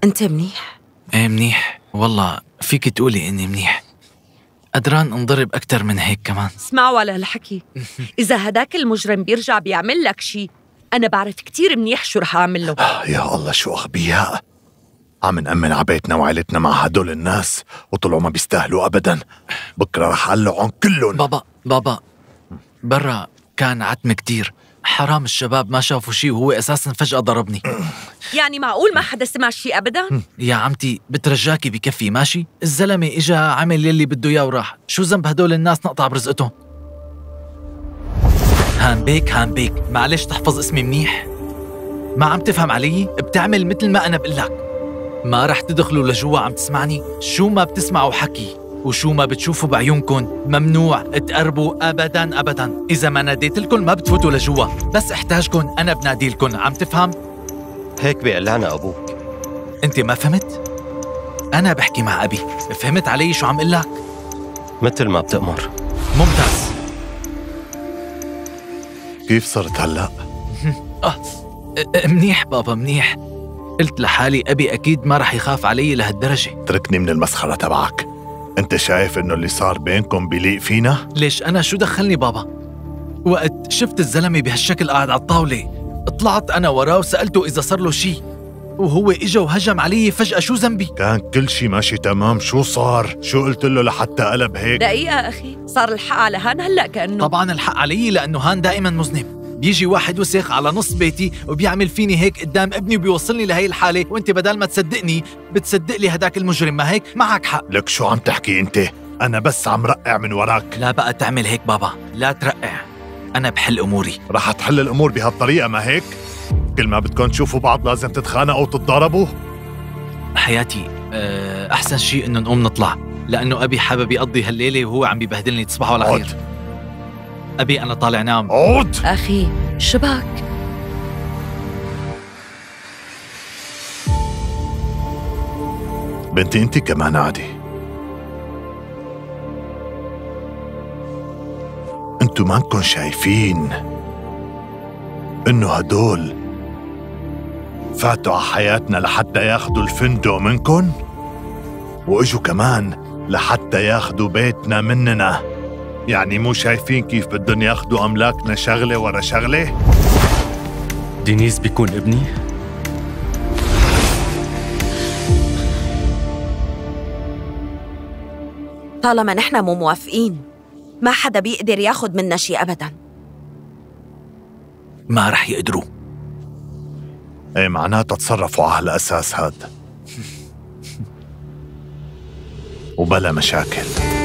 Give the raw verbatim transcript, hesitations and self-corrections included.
أنت منيح؟ ايه منيح والله، فيك تقولي إني منيح. قدران انضرب أكتر من هيك كمان. اسمعوا على هالحكي، إذا هداك المجرم بيرجع بيعمل لك شي أنا بعرف كتير منيح شو رح أعمل له. يا الله شو أغبياء، عم نأمن عبيتنا وعائلتنا مع هدول الناس وطلعوا ما بيستاهلوا أبدا. بكرة رح أقلعهم كلهم. بابا بابا برا كان عتم كتير، حرام الشباب ما شافوا شي وهو أساساً فجأة ضربني. يعني معقول ما حدا سمع شي أبدا؟ يا عمتي بترجاكي بكفي ماشي، الزلمة إجا عمل يلي بده إياه وراح، شو ذنب هدول الناس نقطع برزقتهم؟ هان بيك هان بيك معلش تحفظ اسمي منيح. ما عم تفهم علي؟ بتعمل مثل ما أنا بقلك، ما رح تدخلوا لجوا. عم تسمعني؟ شو ما بتسمعوا حكي وشو ما بتشوفوا بعيونكم ممنوع تقربوا أبداً أبداً. إذا ما ناديت لكم ما بتفوتوا لجوا، بس احتاجكم أنا بنادي لكم. عم تفهم؟ هيك بيقلعنا أبوك. أنت ما فهمت؟ أنا بحكي مع أبي، فهمت علي شو عم قلك؟ مثل ما بتأمر. ممتاز. كيف صرت هلأ؟ آه منيح بابا منيح. قلت لحالي أبي أكيد ما رح يخاف علي لهالدرجة. تركني من المسخرة تبعك. أنت شايف إنه اللي صار بينكم بيليق فينا؟ ليش أنا شو دخلني بابا؟ وقت شفت الزلمة بهالشكل قاعد على الطاولة طلعت أنا وراه وسألته إذا صار له شي، وهو إجا وهجم علي فجأة. شو ذنبي؟ كان كل شي ماشي تمام. شو صار؟ شو قلت له لحتى قلب هيك؟ دقيقة أخي، صار الحق على هان هلأ كأنه. طبعا الحق علي لأنه هان دائما مذنب. بيجي واحد وسخ على نص بيتي وبيعمل فيني هيك قدام ابني وبيوصلني لهي الحالة، وانت بدل ما تصدقني بتصدق لي هداك المجرم. ما هيك؟ معك حق. لك شو عم تحكي انت؟ انا بس عم رقع من وراك. لا بقى تعمل هيك بابا، لا ترقع، انا بحل اموري. رح تحل الامور بهالطريقة ما هيك؟ كل ما بدكم تشوفوا بعض لازم تتخانقوا وتتضاربوا؟ حياتي احسن شيء انه نقوم نطلع، لانه ابي حابب يقضي هالليلة وهو عم بيبهدلني. تصبحوا على خير. ابي انا طالع نام. عود اخي شباك. بنتي انت كمان عادي. انتو ما انكن شايفين انه هدول فاتوا على حياتنا لحتى ياخدوا الفندق منكن، واجوا كمان لحتى ياخدوا بيتنا مننا. يعني مو شايفين كيف بدهم ياخدوا املاكنا شغله ورا شغله؟ دينيس بيكون ابني؟ طالما نحن مو موافقين ما حدا بيقدر ياخد منا شي ابدا. ما رح يقدروا. ايه معناتها تصرفوا على هالاساس هاد وبلا مشاكل.